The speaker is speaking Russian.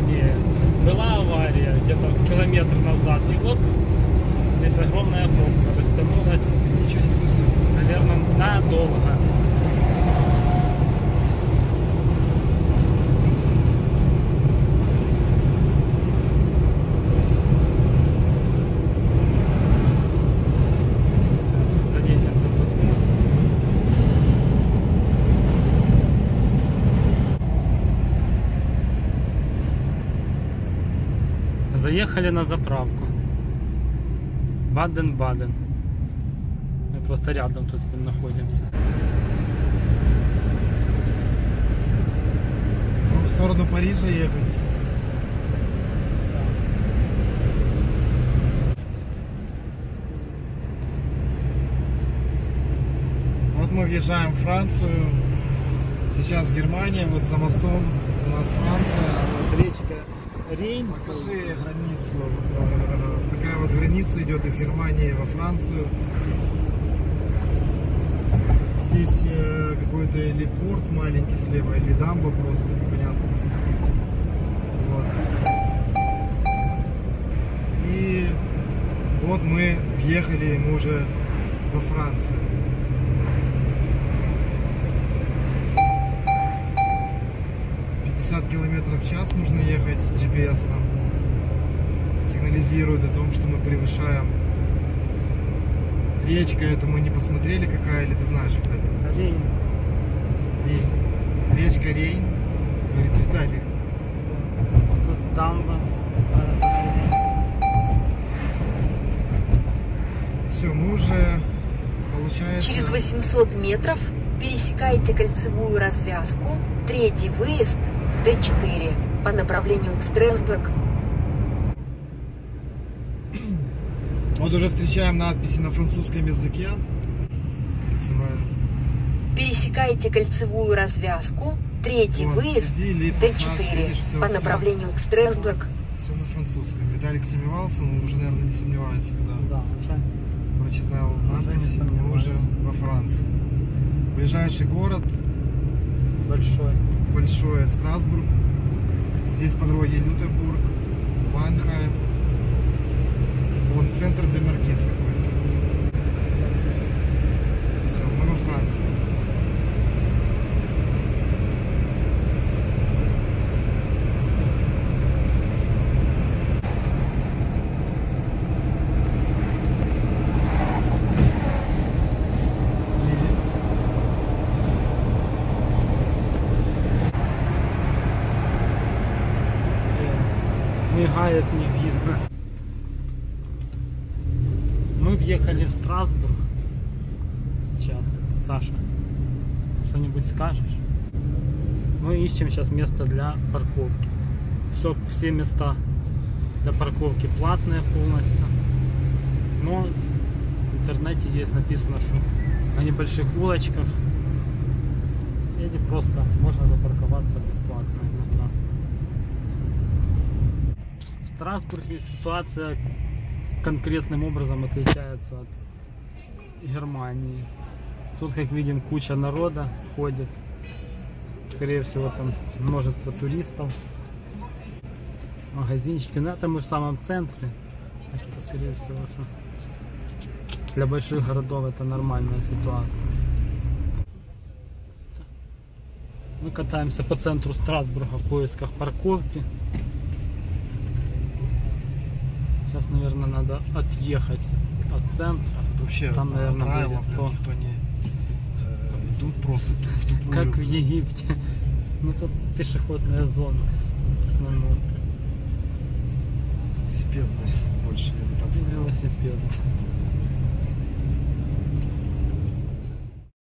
сильнее. Была авария где-то километр назад, и вот здесь огромная пробка растянулась. Ничего не слышно. Наверное, надолго. Заехали на заправку. Баден-Баден. Мы просто рядом тут с ним находимся. Ну, в сторону Парижа ехать. Вот мы въезжаем в Францию. Сейчас Германия, вот за мостом у нас Франция. Вот речка Рейн. Покажи границу. Такая вот граница идет из Германии во Францию. Здесь какой-то или порт маленький слева, или дамба просто, непонятно. Вот. И вот мы въехали, мы уже во Францию. С 50 км в час нужно ехать, GPS нам сигнализирует о том, что мы превышаем. Речка, это мы не посмотрели какая, или ты знаешь, Виталий? Рейн. Рейн. Речка Рейн. Говорит, Виталий. Тут дамба. Все, мы уже, получается... Через 800 метров пересекайте кольцевую развязку, третий выезд, Т4, по направлению к Страсбург. Вот уже встречаем надписи на французском языке. Кольцевая. Пересекайте кольцевую развязку, третий Вот, выезд, сиди, пассаж, Т4, видишь, всё, по всё. направлению к Страсбург. Все на французском. Виталик сомневался, но уже, наверное, не сомневается, когда Да, уже. прочитал Уже надписи. не Мы уже сомневаюсь. во Франции. Ближайший город Большой. большой Страсбург. Здесь по дороге Лютербург, Майнхайм. Вон центр Демаркиз какой-то. Все, мы во Франции. Мигает, не видно. Мы въехали в Страсбург сейчас. Саша, что-нибудь скажешь? Мы ищем сейчас место для парковки. Все места для парковки платные полностью. Но в интернете есть написано, что на небольших улочках или просто можно запарковаться бесплатно иногда. В Страсбурге ситуация конкретным образом отличается от Германии. Тут, как видим, куча народа ходит. Скорее всего, там множество туристов. Магазинчики. Но это мы в самом центре. Так что, скорее всего, что для больших городов это нормальная ситуация. Мы катаемся по центру Страсбурга в поисках парковки. Сейчас, наверное, надо отъехать от центра. Вообще, там, наверное, правилам будет то. никто не идут просто в тупую. Как в Египте. Ну, тут пешеходная зона в основном. Велосипедная больше, я бы так сказал. Велосипед.